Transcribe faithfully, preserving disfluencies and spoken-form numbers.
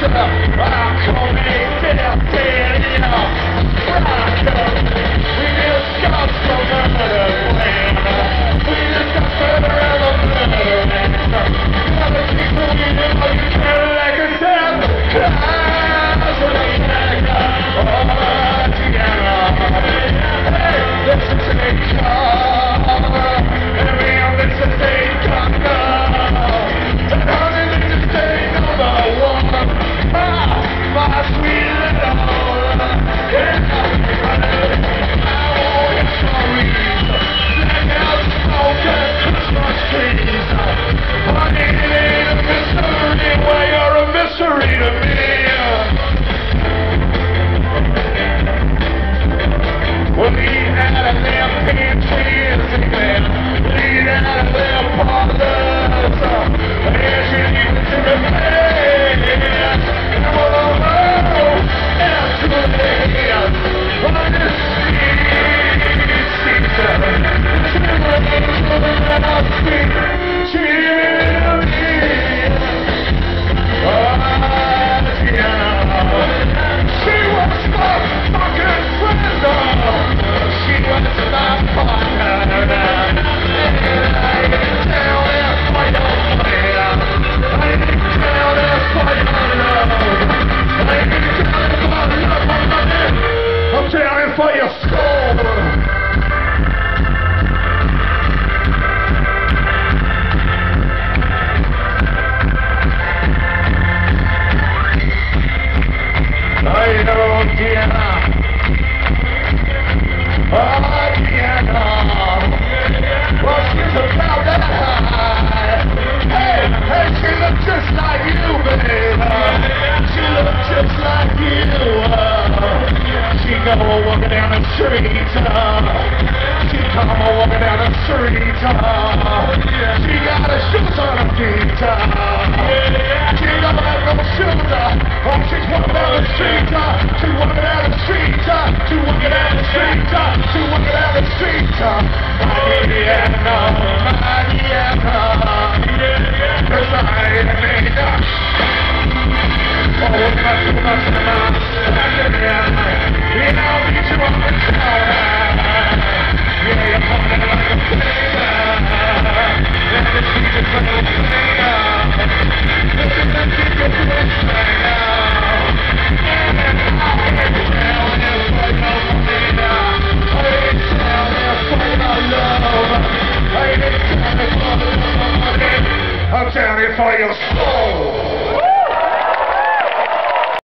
For your skull. I know, Diana. Oh, Diana. Well, she's about that high. Hey, hey, she looks just like you, baby. She looks just like you. She come walking down the street. She come walking down the street. She got her shoes on her feet. She don't have no shoes. Oh, she's walking down the street. She walking down the street. She walking down the street. She walking down the street. Mariana, Mariana, cause I ain't up. Oh, not too much enough. Mariana, you know, meet you on the corner. Yeah, you're coming like a player. And the street is like a player. Listen to the people play now. And I ain't down there for no money. I ain't down there for no love. I ain't down there for no money. I'm down here for your soul.